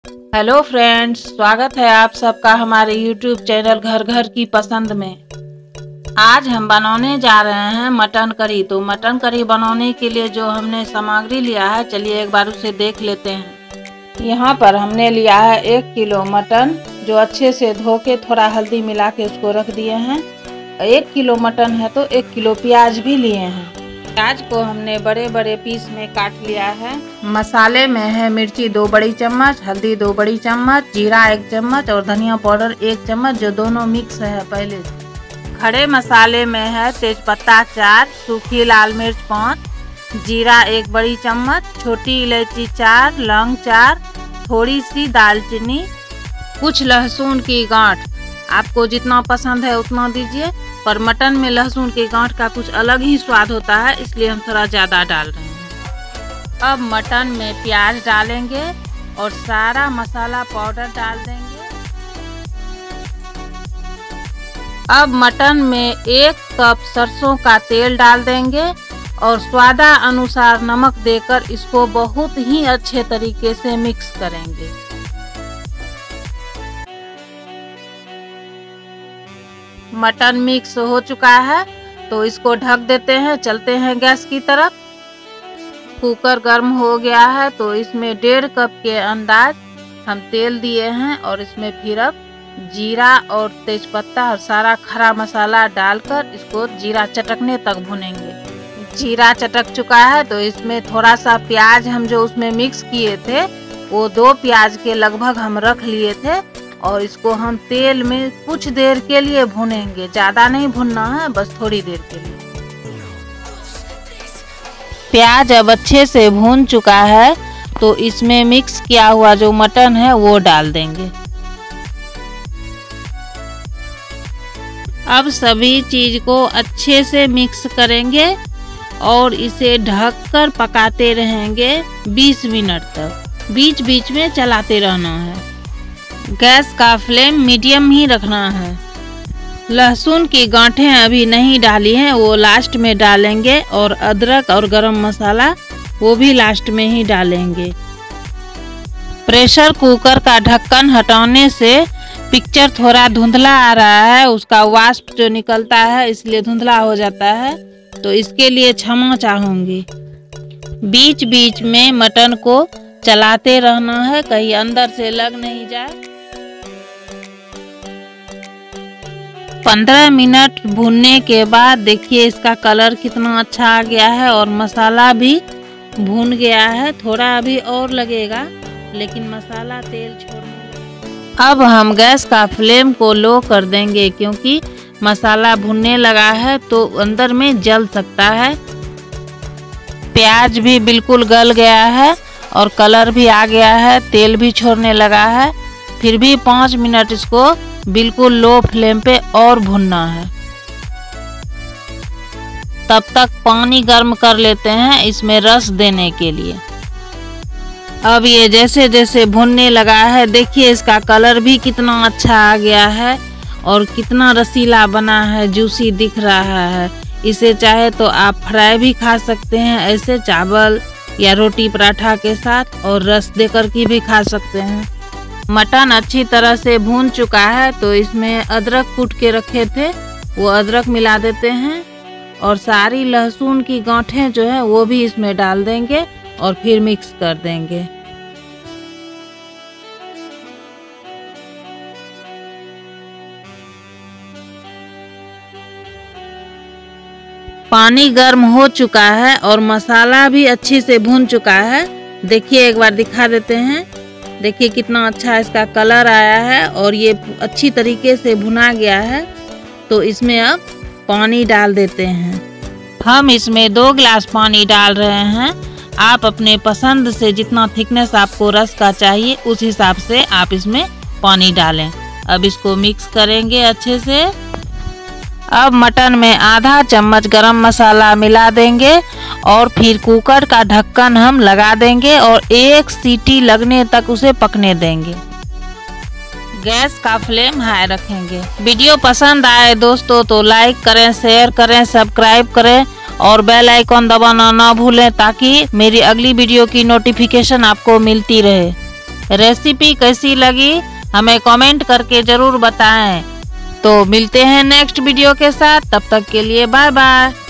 Hello friends, स्वागत है आप सबका हमारे YouTube चैनल घर घर की पसंद में। आज हम बनाने जा रहे हैं मटन करी। तो मटन करी बनाने के लिए जो हमने सामग्री लिया है, चलिए एक बार उसे देख लेते हैं। यहाँ पर हमने लिया है 1 किलो मटन, जो अच्छे से धो के थोड़ा हल्दी मिला के उसको रख दिए हैं। 1 किलो मटन है तो 1 किलो प्याज भी लिए हैं। प्याज को हमने बड़े बड़े पीस में काट लिया है। मसाले में है मिर्ची 2 बड़ी चम्मच, हल्दी 2 बड़ी चम्मच, जीरा 1 चम्मच और धनिया पाउडर 1 चम्मच, जो दोनों मिक्स है पहले से। खड़े मसाले में है तेजपत्ता 4, सूखी लाल मिर्च 5, जीरा 1 बड़ी चम्मच, छोटी इलायची 4, लौंग 4, थोड़ी सी दालचीनी, कुछ लहसुन की गांठ। आपको जितना पसंद है उतना दीजिए, पर मटन में लहसुन की गांठ का कुछ अलग ही स्वाद होता है, इसलिए हम थोड़ा ज़्यादा डाल रहे हैं। अब मटन में प्याज डालेंगे और सारा मसाला पाउडर डाल देंगे। अब मटन में 1 कप सरसों का तेल डाल देंगे और स्वादा अनुसार नमक देकर इसको बहुत ही अच्छे तरीके से मिक्स करेंगे। मटन मिक्स हो चुका है तो इसको ढक देते हैं। चलते हैं गैस की तरफ। कुकर गर्म हो गया है तो इसमें 1.5 कप के अंदाज हम तेल दिए हैं और इसमें फिर अब जीरा और तेजपत्ता और सारा खड़ा मसाला डालकर इसको जीरा चटकने तक भुनेंगे। जीरा चटक चुका है तो इसमें थोड़ा सा प्याज हम जो उसमें मिक्स किए थे, वो 2 प्याज के लगभग हम रख लिए थे और इसको हम तेल में कुछ देर के लिए भुनेंगे। ज़्यादा नहीं भुनना है, बस थोड़ी देर के लिए। प्याज अब अच्छे से भून चुका है तो इसमें मिक्स किया हुआ जो मटन है वो डाल देंगे। अब सभी चीज को अच्छे से मिक्स करेंगे और इसे ढककर पकाते रहेंगे 20 मिनट तक। बीच बीच में चलाते रहना है। गैस का फ्लेम मीडियम ही रखना है। लहसुन की गांठें अभी नहीं डाली हैं, वो लास्ट में डालेंगे, और अदरक और गरम मसाला वो भी लास्ट में ही डालेंगे। प्रेशर कुकर का ढक्कन हटाने से पिक्चर थोड़ा धुंधला आ रहा है, उसका वाष्प जो निकलता है इसलिए धुंधला हो जाता है, तो इसके लिए क्षमा चाहूँगी। बीच बीच में मटन को चलाते रहना है, कहीं अंदर से लग नहीं जाए। 15 मिनट भूनने के बाद देखिए इसका कलर कितना अच्छा आ गया है और मसाला भी भून गया है। थोड़ा अभी और लगेगा, लेकिन मसाला तेल छोड़ने। अब हम गैस का फ्लेम को लो कर देंगे, क्योंकि मसाला भुनने लगा है तो अंदर में जल सकता है। प्याज भी बिल्कुल गल गया है और कलर भी आ गया है, तेल भी छोड़ने लगा है। फिर भी 5 मिनट इसको बिल्कुल लो फ्लेम पे और भुनना है। तब तक पानी गर्म कर लेते हैं इसमें रस देने के लिए। अब ये जैसे जैसे भुनने लगा है, देखिए इसका कलर भी कितना अच्छा आ गया है और कितना रसीला बना है, जूसी दिख रहा है। इसे चाहे तो आप फ्राई भी खा सकते हैं, ऐसे चावल या रोटी पराठा के साथ, और रस देकर के भी खा सकते हैं। मटन अच्छी तरह से भून चुका है तो इसमें अदरक कूट के रखे थे वो अदरक मिला देते हैं और सारी लहसुन की गांठें जो है वो भी इसमें डाल देंगे और फिर मिक्स कर देंगे। पानी गर्म हो चुका है और मसाला भी अच्छी से भून चुका है। देखिए एक बार दिखा देते हैं। देखिए कितना अच्छा इसका कलर आया है और ये अच्छी तरीके से भुना गया है। तो इसमें अब पानी डाल देते हैं। हम इसमें 2 गिलास पानी डाल रहे हैं। आप अपने पसंद से जितना थिकनेस आपको रस का चाहिए उस हिसाब से आप इसमें पानी डालें। अब इसको मिक्स करेंगे अच्छे से। अब मटन में आधा चम्मच गरम मसाला मिला देंगे और फिर कुकर का ढक्कन हम लगा देंगे और 1 सीटी लगने तक उसे पकने देंगे। गैस का फ्लेम हाई रखेंगे। वीडियो पसंद आए दोस्तों तो लाइक करें, शेयर करें, सब्सक्राइब करें और बेल आइकॉन दबाना ना भूलें, ताकि मेरी अगली वीडियो की नोटिफिकेशन आपको मिलती रहे। रेसिपी कैसी लगी हमें कमेंट करके जरूर बताएं। तो मिलते हैं नेक्स्ट वीडियो के साथ, तब तक के लिए बाय बाय।